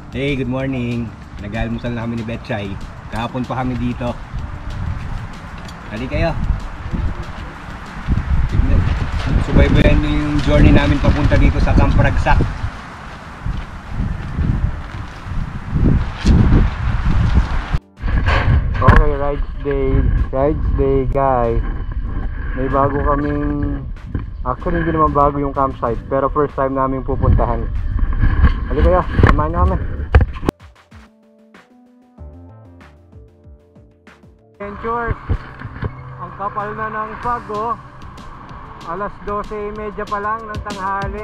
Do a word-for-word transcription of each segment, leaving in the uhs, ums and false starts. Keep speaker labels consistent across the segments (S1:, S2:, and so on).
S1: Hey, good morning. Nag-almusal na kami ni Betchay. Kahapon pa kami dito. Hali kayo. Subaybayan nyo yung journey namin papunta dito sa Camp Ragsak. Okay, rides day. Rides day, guys. May bago kaming... Actually, hindi naman bago yung campsite. Pero first time namin pupuntahan. Hali kayo, samahan nyo kami. Adventures. Ang kapal na ng fog, oh. Alas dose thirty pa lang ng tanghali.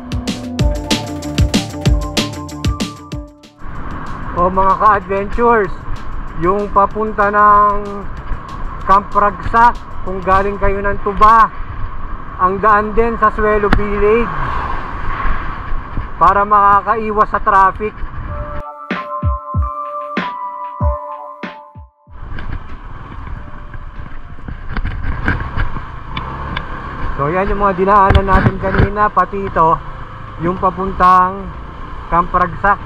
S1: O mga ka-adventures, yung papunta ng Camp Ragsak, kung galing kayo ng Tuba, ang daan din sa Suelo Village para makakaiwas sa traffic. So yan yung mga dinaanan natin kanina, pati ito yung papuntang Camp Ragsak.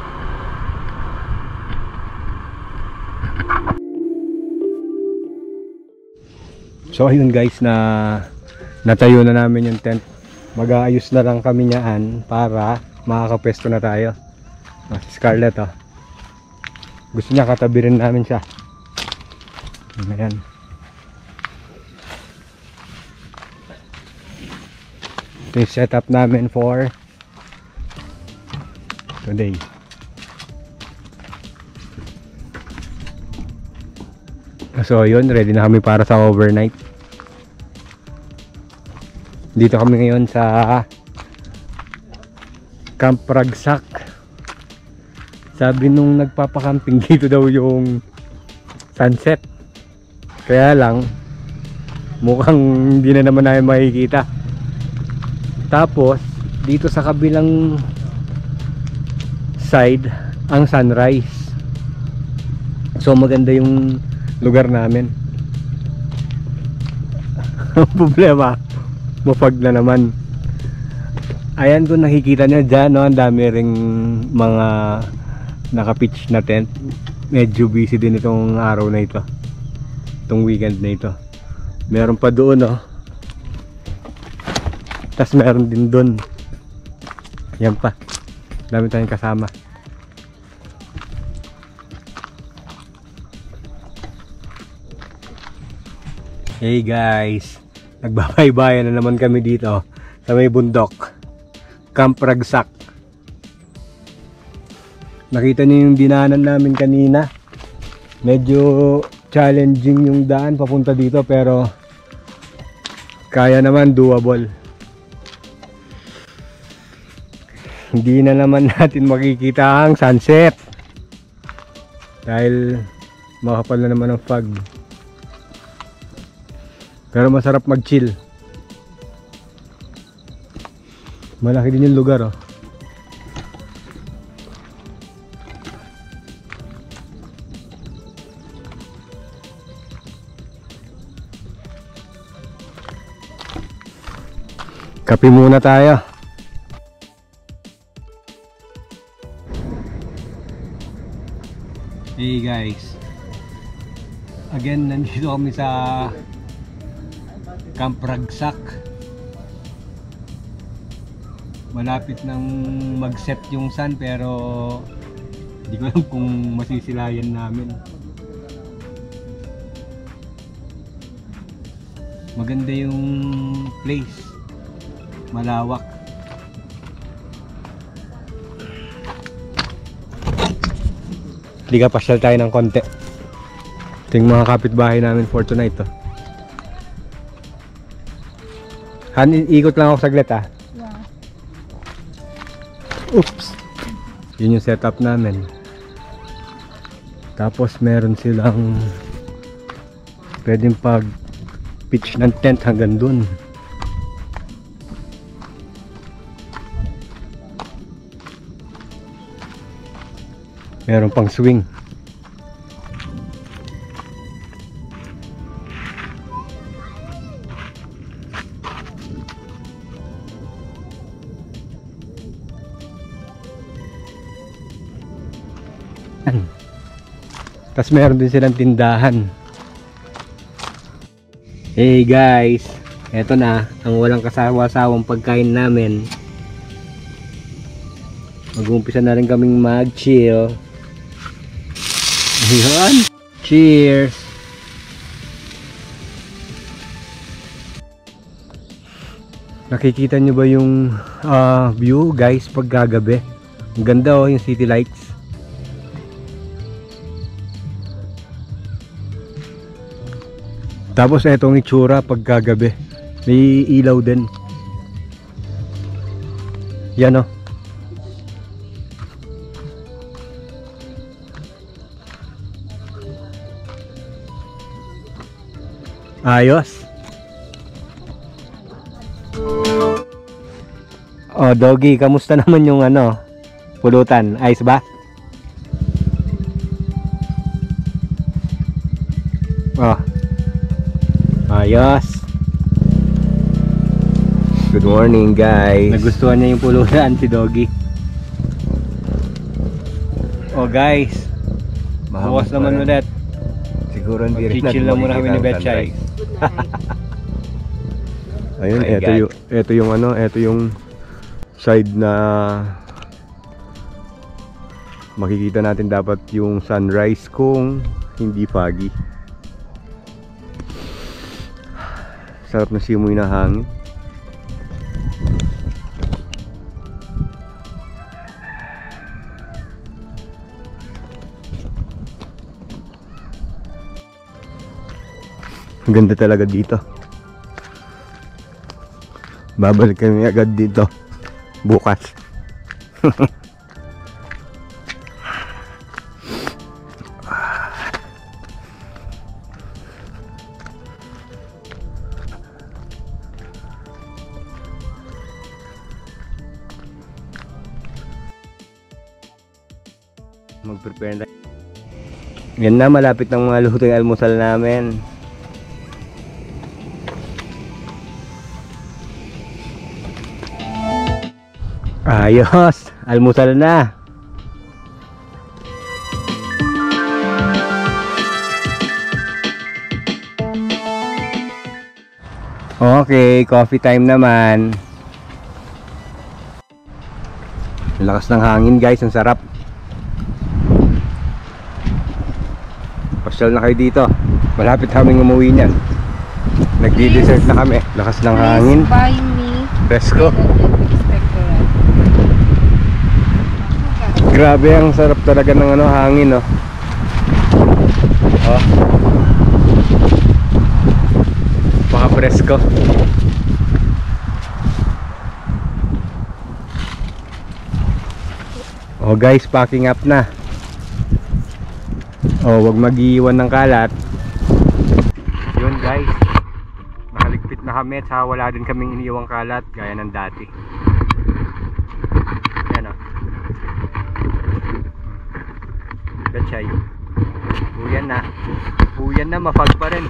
S1: So ayun guys, na natayo na namin yung tent. Mag-aayos na lang kami niyaan para makakapesto na tayo. Oh, si Scarlett, oh. Gusto niya katabi rin namin siya. Ayan. Ito yung setup namin for today. So yun, ready na kami para sa overnight. Dito kami ngayon sa Camp Ragsak. Sabi nung nagpapakamping, dito daw yung sunset. Kaya lang mukhang hindi na naman namin makikita. Tapos dito sa kabilang side ang sunrise. So maganda yung lugar namin. Ang problema, mapag na naman. Ayan, kung nakikita nyo dyan, no, ang dami ring mga naka-pitch na tent. Medyo busy din itong araw na ito, itong weekend na ito. Meron pa doon, no. Tas meron din doon. Yan pa, dami tayong kasama. Hey guys, nagbabaybayan na naman kami dito sa may bundok, Camp Ragsak. Nakita niyo yung dinaanan namin kanina. Medyo challenging yung daan papunta dito, pero kaya naman, doable. Hindi na naman natin makikita ang sunset dahil makapal na naman ang fog. Pero masarap mag-chill. Malaki din yung lugar, oh. Kape muna tayo. Hey guys, again nandito kami sa Camp Ragsak. Malapit nang mag-set yung sun, pero hindi ko alam kung masisilayan namin. Maganda yung place, malawak. Liga, pasyal tayo ng konti. Ito yung mga kapitbahay namin for tonight, oh. Han, ikot lang ako saglit, ah.
S2: Yeah.
S1: Oops. Yun yung setup namin. Tapos meron silang pwedeng pag pitch ng tent hanggang dun. Meron pang swing. Tapos meron din silang tindahan. Hey guys, eto na ang walang kasawa-sawang pagkain namin. Mag-uumpisa na rin kaming mag-chill. Ayan. Cheers! Nakikita nyo ba yung uh, view guys pag gagabi? Ang ganda oh, yung city lights. Tapos etong itsura pag gagabi. May ilaw din. Yan oh. Ayos. Oh, Doggy, kamusta naman yung ano, pulutan? Ayos ba? Oh. Ayos. Good morning, guys. Nagustuhan niya yung pulutan si Doggy. Oh, guys. Bukas naman ulit. Siguro hindi rin natin lang muna kami ni Betchay. Ayun,
S2: My
S1: eto
S2: God.
S1: yung, eto yung ano, eto yung side na makikita natin dapat yung sunrise kung hindi foggy. Sarap na simoy na hangin. Ang ganda talaga dito. Babalik kami agad dito bukas. Mag-prepare na. Yan na, malapit ng mga luto yung almusal namin. Ayos, almusal na. Okay, coffee time naman. Ang lakas ng hangin guys, ang sarap. Pasyal na kayo dito. Malapit kaming umuwi niyan. Nagdi-dessert na kami. Lakas ng hangin.
S3: Please buy me
S1: Presko.
S3: expectorant.
S1: Grabe, ang sarap talaga ng ano, hangin, oh. Oh. Baka presko. Oh guys, packing up na. Oh, wag mag-iwan ng kalat. Yun guys, nakaligpit na kami at saka wala din kaming iniiwang kalat gaya ng dati. Yan o. Gatchay. Uyan na. Uyan na, mafag pa rin.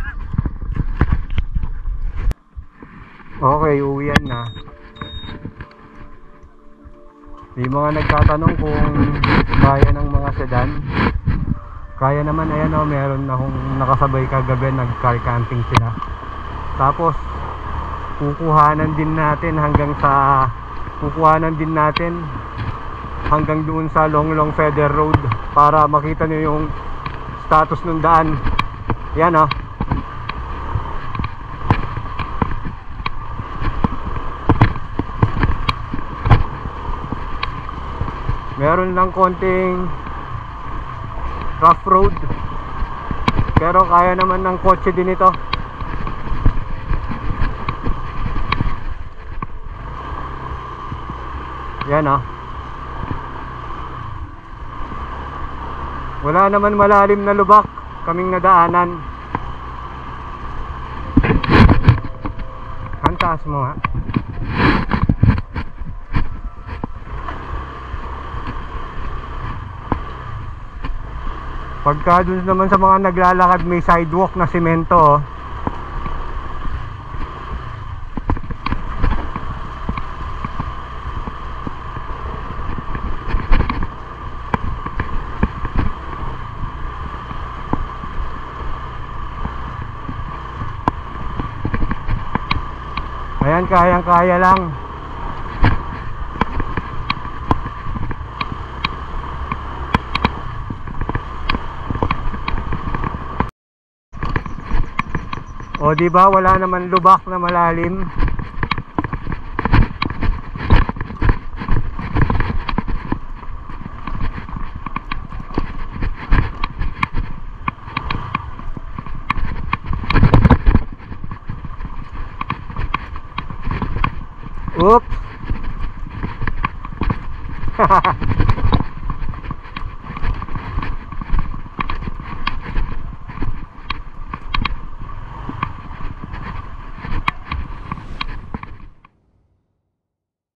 S1: Okay, uyan na. May mga nagtatanong kung kaya ng mga sedan. Kaya naman, ayan o, meron akong nakasabay kagabi, nag-car camping sila. Tapos kukuhanan din natin hanggang sa kukuhanan din natin hanggang doon sa Long Long Feather Road para makita nyo yung status ng daan. Yan o. Meron lang konting rough road, pero kaya naman ng kotse din ito. Yan ah. Wala naman malalim na lubak kaming nadaanan. Kantaas mo ha. Pagka dun naman sa mga naglalakad, may sidewalk na simento oh. kayang-kaya lang. O di ba wala naman lubak na malalim. Oops.